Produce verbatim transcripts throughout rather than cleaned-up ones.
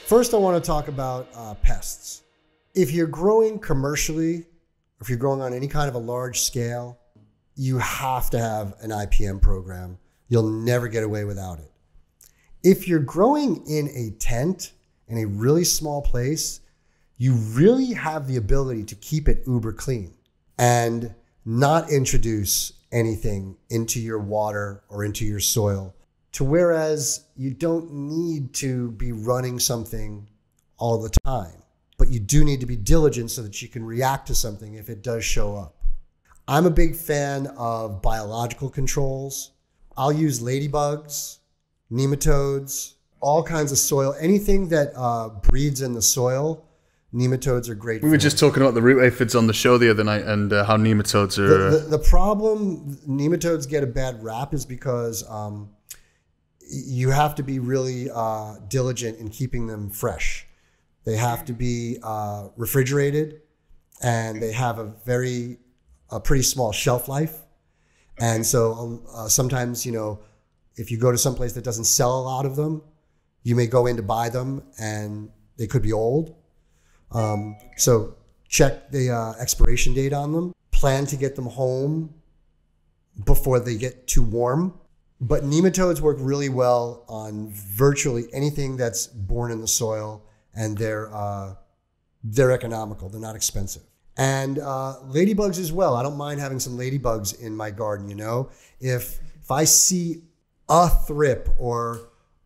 First, I want to talk about uh, pests. If you're growing commercially, if you're growing on any kind of a large scale, you have to have an I P M program. You'll never get away without it. If you're growing in a tent in a really small place, you really have the ability to keep it uber clean and not introduce anything into your water or into your soil, to whereas you don't need to be running something all the time, but you do need to be diligent so that you can react to something if it does show up. I'm a big fan of biological controls. I'll use ladybugs, nematodes, all kinds of soil, anything that uh, breeds in the soil. Nematodes are great. We were just talking about the root aphids on the show the other night and uh, how nematodes are... The, the, the problem nematodes get a bad rap is because um, you have to be really uh, diligent in keeping them fresh. They have to be uh, refrigerated, and they have a very, a pretty small shelf life. And so uh, sometimes, you know, if you go to some place that doesn't sell a lot of them, you may go in to buy them and they could be old. Um, so check the uh, expiration date on them. Plan to get them home before they get too warm. But nematodes work really well on virtually anything that's born in the soil, and they're uh, they're economical. They're not expensive. And uh, ladybugs as well. I don't mind having some ladybugs in my garden. You know, if if I see a thrip or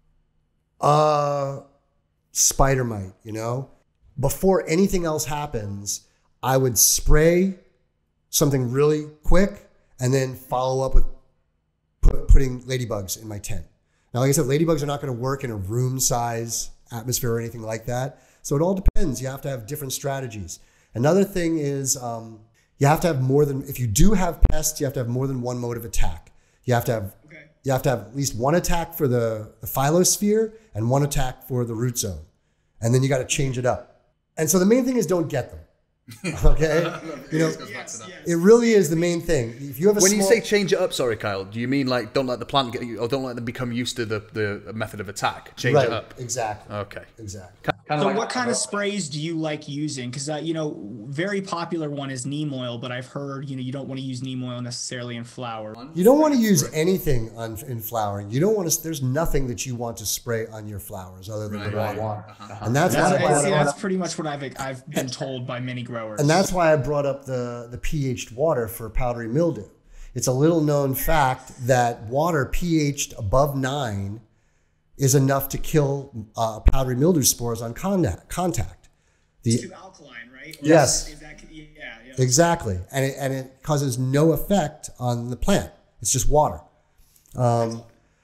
a spider mite, you know, before anything else happens, I would spray something really quick and then follow up with put, putting ladybugs in my tent. Now, like I said, ladybugs are not going to work in a room size atmosphere or anything like that. So it all depends. You have to have different strategies. Another thing is um, you have to have more than, if you do have pests, you have to have more than one mode of attack. You have to have, okay. you have to have at least one attack for the, the phyllosphere and one attack for the root zone. And then you got to change it up. And so the main thing is don't get them. Okay, you know, yes, yes. It really is the main thing. If you have a when small... you say change it up, sorry, Kyle, do you mean like don't let the plant get you, or don't let them become used to the, the method of attack? Change right. it up. Exactly. Okay. Exactly. Kind of so, like what kind of sprays do you like using? Because uh, you know, very popular one is neem oil, but I've heard you know you don't want to use neem oil necessarily in flower. You don't want to use anything on in flowering. You don't want to. There's nothing that you want to spray on your flowers other than right. the water. Right. Uh-huh. And that's that's, why see, that's pretty much what I've I've been told by many growers. And that's why I brought up the, the pH'd water for powdery mildew. It's a little known fact that water pH'd above nine is enough to kill uh, powdery mildew spores on contact. contact. The, it's too alkaline, right? Or yes. Is that, yeah, yeah. Exactly. And it, and it causes no effect on the plant. It's just water. Um,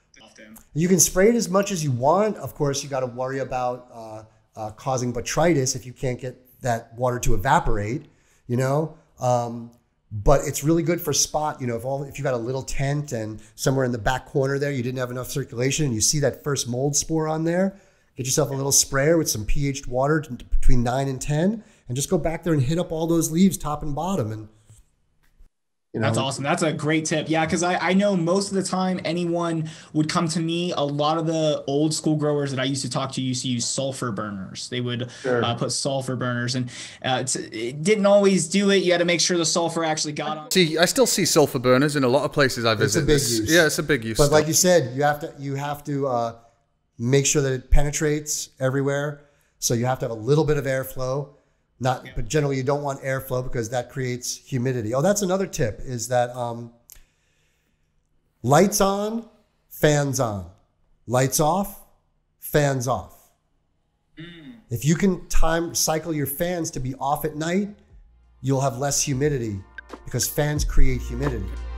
you can spray it as much as you want. Of course, you got to worry about uh, uh, causing botrytis if you can't get that water to evaporate. You know, um, but it's really good for spot, you know, if all, if you got a little tent and somewhere in the back corner there, you didn't have enough circulation and you see that first mold spore on there, get yourself a little sprayer with some pH'd water between nine and ten and just go back there and hit up all those leaves top and bottom. And you know, that's awesome. That's a great tip. Yeah, because I, I know most of the time anyone would come to me. A lot of the old school growers that I used to talk to used to use sulfur burners. They would sure. uh, put sulfur burners, and uh, it's, it didn't always do it. You had to make sure the sulfur actually got on. See, I still see sulfur burners in a lot of places I visit. It's a big it's, use. Yeah, it's a big use. But stuff. like you said, you have to you have to uh, make sure that it penetrates everywhere. So you have to have a little bit of airflow. Not, but generally you don't want airflow because that creates humidity. Oh, that's another tip is that um, lights on, fans on. Lights off, fans off. Mm. If you can time cycle your fans to be off at night, you'll have less humidity because fans create humidity.